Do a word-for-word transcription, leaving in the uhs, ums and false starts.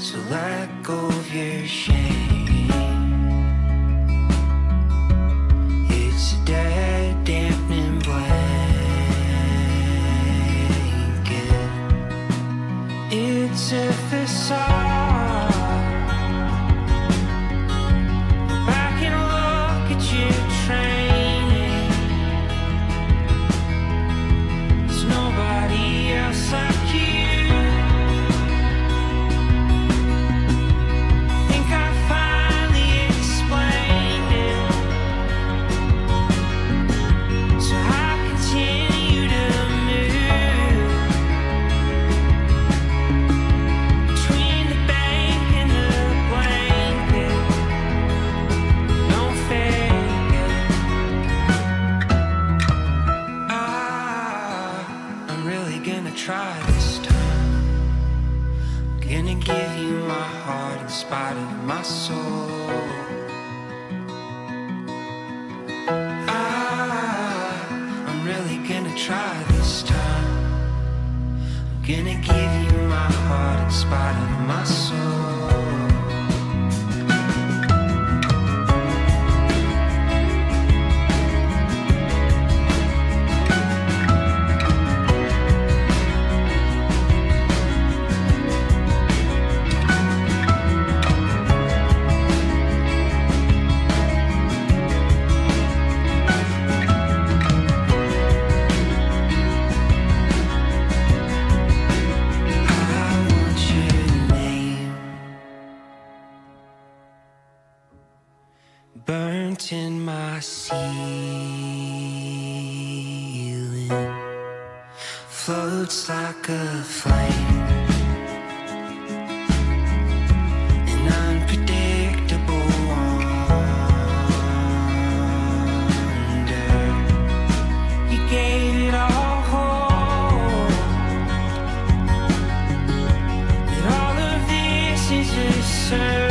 So let go of your shame. It's a dead, dampening blanket. It's a facade. Back and look at your training. There's nobody else like you. Try this time. I'm gonna give you my heart in spite of my soul. I, I'm really gonna try this time. I'm gonna give you my heart in spite of my soul. Burnt in my ceiling, floats like a flame, an unpredictable wonder. You gave it all hope, that all of this is a serve.